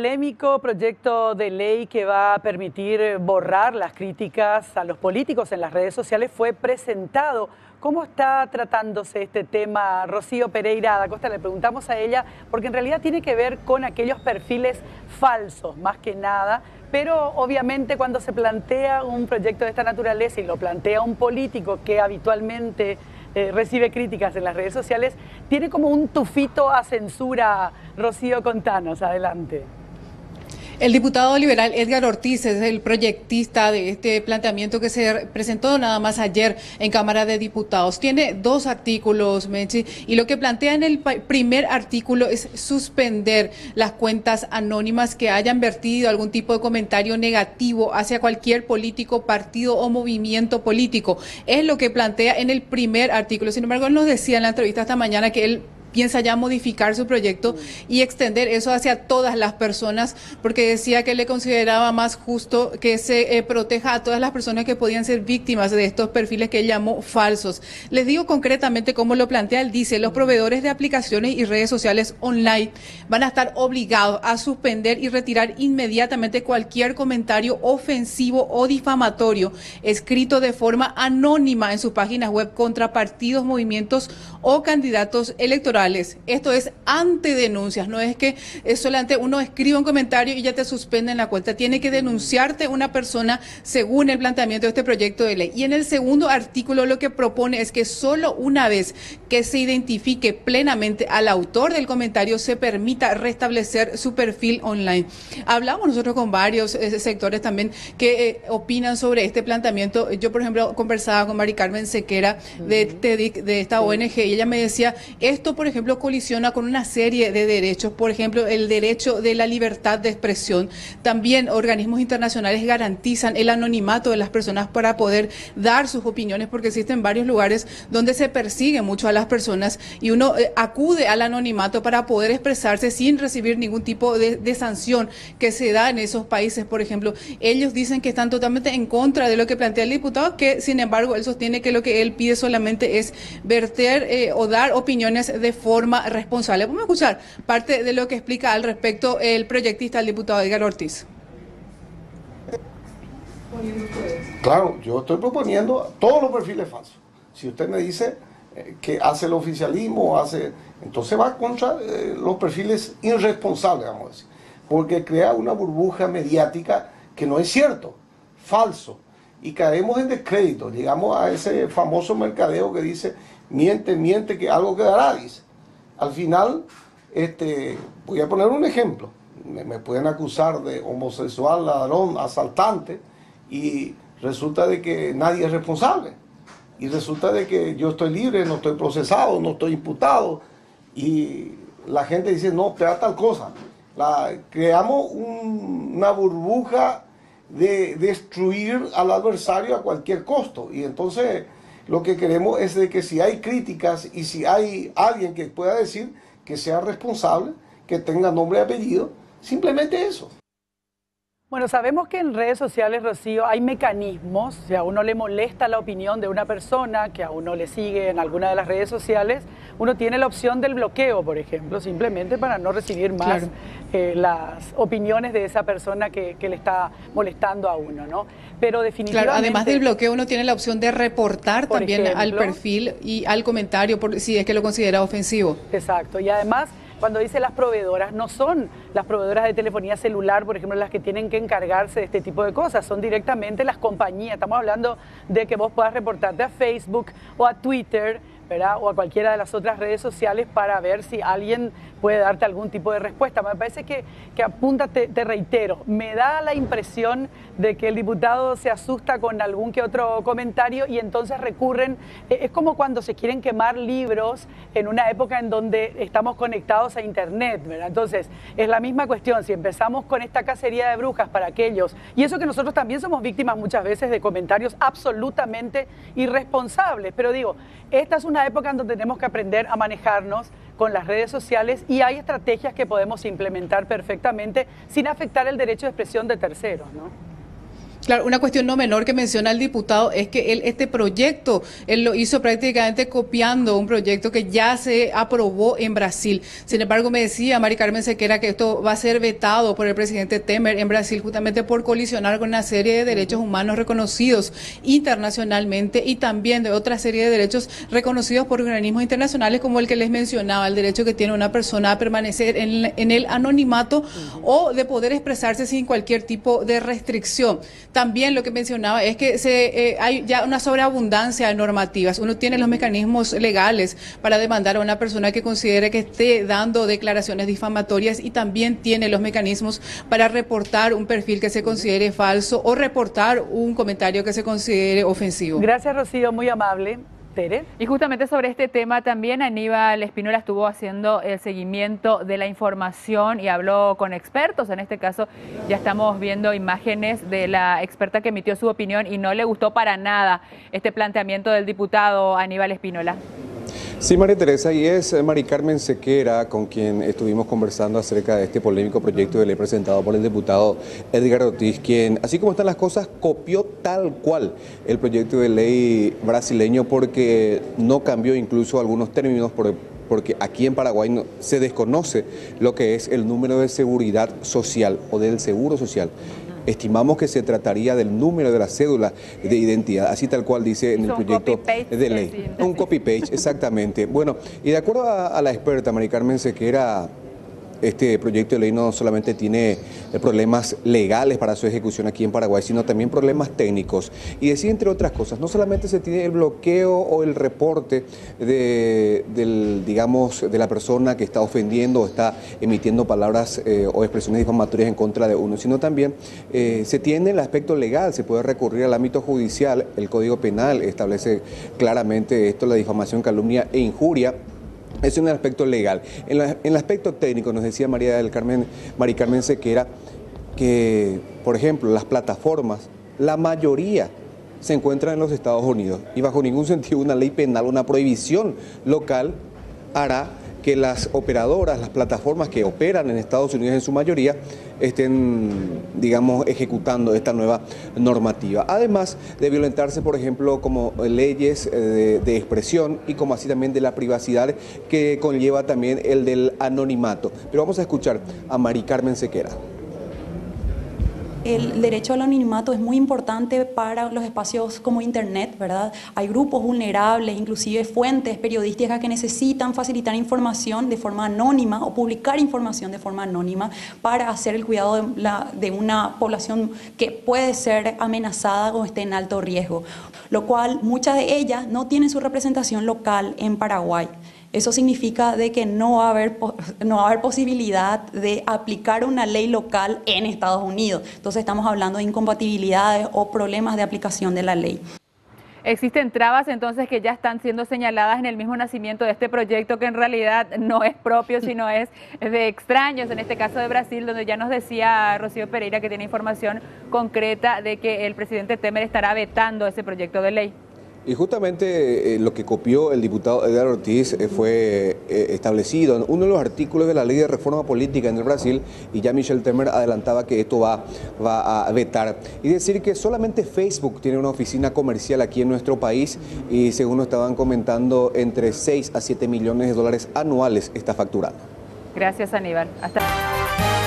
polémico proyecto de ley que va a permitir borrar las críticas a los políticos en las redes sociales fue presentado. ¿Cómo está tratándose este tema, Rocío Pereira da Costa? Le preguntamos a ella, porque en realidad tiene que ver con aquellos perfiles falsos, más que nada, pero obviamente cuando se plantea un proyecto de esta naturaleza y lo plantea un político que habitualmente recibe críticas en las redes sociales, tiene como un tufito a censura. Rocío, contanos, adelante. El diputado liberal Edgar Ortiz es el proyectista de este planteamiento que se presentó nada más ayer en Cámara de Diputados. Tiene dos artículos, Mechi, y lo que plantea en el primer artículo es suspender las cuentas anónimas que hayan vertido algún tipo de comentario negativo hacia cualquier político, partido o movimiento político. Es lo que plantea en el primer artículo. Sin embargo, él nos decía en la entrevista esta mañana que él piensa ya modificar su proyecto y extender eso hacia todas las personas, porque decía que le consideraba más justo que se proteja a todas las personas que podían ser víctimas de estos perfiles que él llamó falsos. Les digo concretamente cómo lo plantea. Él dice: los proveedores de aplicaciones y redes sociales online van a estar obligados a suspender y retirar inmediatamente cualquier comentario ofensivo o difamatorio escrito de forma anónima en sus páginas web contra partidos, movimientos o candidatos electorales. Esto es ante denuncias, no es que solamente uno escribe un comentario y ya te suspenden la cuenta. Tiene que denunciarte una persona según el planteamiento de este proyecto de ley. Y en el segundo artículo lo que propone es que solo una vez que se identifique plenamente al autor del comentario se permita restablecer su perfil online. Hablamos nosotros con varios sectores también que opinan sobre este planteamiento. Yo, por ejemplo, conversaba con Mari Carmen Sequera de TEDIC, de esta ONG, y ella me decía, esto, por ejemplo, colisiona con una serie de derechos, por ejemplo, el derecho de la libertad de expresión. También organismos internacionales garantizan el anonimato de las personas para poder dar sus opiniones, porque existen varios lugares donde se persigue mucho a las personas y uno acude al anonimato para poder expresarse sin recibir ningún tipo de sanción que se da en esos países. Por ejemplo, ellos dicen que están totalmente en contra de lo que plantea el diputado, que sin embargo él sostiene que lo que él pide solamente es verter o dar opiniones de forma responsable. Vamos a escuchar parte de lo que explica al respecto el proyectista, el diputado Edgar Ortiz. Claro, yo estoy proponiendo todos los perfiles falsos. Si usted me dice que hace el oficialismo, entonces va contra los perfiles irresponsables, vamos a decir, porque crea una burbuja mediática que no es cierto, falso, y caemos en descrédito. Llegamos a ese famoso mercadeo que dice miente, miente, que algo quedará, dice. Al final, voy a poner un ejemplo. Me pueden acusar de homosexual, ladrón, asaltante, y resulta de que nadie es responsable. Y resulta de que yo estoy libre, no estoy procesado, no estoy imputado. Y la gente dice, no, espera tal cosa. Creamos una burbuja de destruir al adversario a cualquier costo. Y entonces lo que queremos es de que si hay críticas y si hay alguien que pueda decir que sea responsable, que tenga nombre y apellido, simplemente eso. Bueno, sabemos que en redes sociales, Rocío, hay mecanismos. Si a uno le molesta la opinión de una persona que a uno le sigue en alguna de las redes sociales, uno tiene la opción del bloqueo, por ejemplo, simplemente para no recibir más las opiniones de esa persona que le está molestando a uno, ¿no? Pero definitivamente... Claro, además del bloqueo, uno tiene la opción de reportar también al perfil y al comentario, si es que lo considera ofensivo. Exacto, y además... Cuando dice las proveedoras, no son las proveedoras de telefonía celular, por ejemplo, las que tienen que encargarse de este tipo de cosas, son directamente las compañías. Estamos hablando de que vos puedas reportarte a Facebook o a Twitter, ¿verdad? O a cualquiera de las otras redes sociales para ver si alguien puede darte algún tipo de respuesta. Me parece que apunta, te reitero, me da la impresión de que el diputado se asusta con algún que otro comentario y entonces recurren, es como cuando se quieren quemar libros en una época en donde estamos conectados a internet, ¿verdad? Entonces, es la misma cuestión, si empezamos con esta cacería de brujas para aquellos, y eso que nosotros también somos víctimas muchas veces de comentarios absolutamente irresponsables, pero digo, esta es una época en donde tenemos que aprender a manejarnos con las redes sociales y hay estrategias que podemos implementar perfectamente sin afectar el derecho de expresión de terceros, ¿no? Claro, una cuestión no menor que menciona el diputado es que este proyecto, él lo hizo prácticamente copiando un proyecto que ya se aprobó en Brasil. Sin embargo, me decía Mari Carmen Sequera que esto va a ser vetado por el presidente Temer en Brasil justamente por colisionar con una serie de derechos humanos reconocidos internacionalmente y también de otra serie de derechos reconocidos por organismos internacionales como el que les mencionaba, el derecho que tiene una persona a permanecer en el anonimato o de poder expresarse sin cualquier tipo de restricción. También lo que mencionaba es que hay ya una sobreabundancia de normativas. Uno tiene los mecanismos legales para demandar a una persona que considere que esté dando declaraciones difamatorias y también tiene los mecanismos para reportar un perfil que se considere falso o reportar un comentario que se considere ofensivo. Gracias, Rocío, muy amable. Tere. Y justamente sobre este tema también Aníbal Espínola estuvo haciendo el seguimiento de la información y habló con expertos. En este caso ya estamos viendo imágenes de la experta que emitió su opinión y no le gustó para nada este planteamiento del diputado Aníbal Espínola. Sí, María Teresa, y es Mari Carmen Sequera con quien estuvimos conversando acerca de este polémico proyecto de ley presentado por el diputado Edgar Ortiz, quien, así como están las cosas, copió tal cual el proyecto de ley brasileño porque no cambió incluso algunos términos porque aquí en Paraguay se desconoce lo que es el número de seguridad social o del seguro social. Estimamos que se trataría del número de la cédula de identidad, así tal cual dice en el proyecto de ley. Un copy-paste, exactamente. Bueno, y de acuerdo a la experta Mari Carmen Sequera, este proyecto de ley no solamente tiene problemas legales para su ejecución aquí en Paraguay, sino también problemas técnicos. Y decía, entre otras cosas, no solamente se tiene el bloqueo o el reporte de la persona que está ofendiendo o está emitiendo palabras o expresiones difamatorias en contra de uno, sino también se tiene el aspecto legal, se puede recurrir al ámbito judicial. El Código Penal establece claramente esto, la difamación, calumnia e injuria. Es un aspecto legal. En el aspecto técnico nos decía Mari Carmen Sequera que, por ejemplo, las plataformas, la mayoría se encuentran en los Estados Unidos y bajo ningún sentido una ley penal, una prohibición local hará que las operadoras, las plataformas que operan en Estados Unidos en su mayoría estén, digamos, ejecutando esta nueva normativa. Además de violentarse, por ejemplo, como leyes de expresión y como así también de la privacidad que conlleva también el del anonimato. Pero vamos a escuchar a Mari Carmen Sequera. El derecho al anonimato es muy importante para los espacios como Internet, ¿verdad? Hay grupos vulnerables, inclusive fuentes periodísticas que necesitan facilitar información de forma anónima o publicar información de forma anónima para hacer el cuidado de una población que puede ser amenazada o esté en alto riesgo, lo cual muchas de ellas no tienen su representación local en Paraguay. Eso significa de que no va a haber posibilidad de aplicar una ley local en Estados Unidos. Entonces estamos hablando de incompatibilidades o problemas de aplicación de la ley. Existen trabas entonces que ya están siendo señaladas en el mismo nacimiento de este proyecto que en realidad no es propio, sino es de extraños, en este caso de Brasil, donde ya nos decía Rocío Pereira que tiene información concreta de que el presidente Temer estará vetando ese proyecto de ley. Y justamente lo que copió el diputado Edgar Ortiz fue establecido en uno de los artículos de la ley de reforma política en el Brasil, y ya Michel Temer adelantaba que esto va a vetar. Y decir que solamente Facebook tiene una oficina comercial aquí en nuestro país y, según nos estaban comentando, entre 6 a 7 millones de dólares anuales está facturando. Gracias, Aníbal. Hasta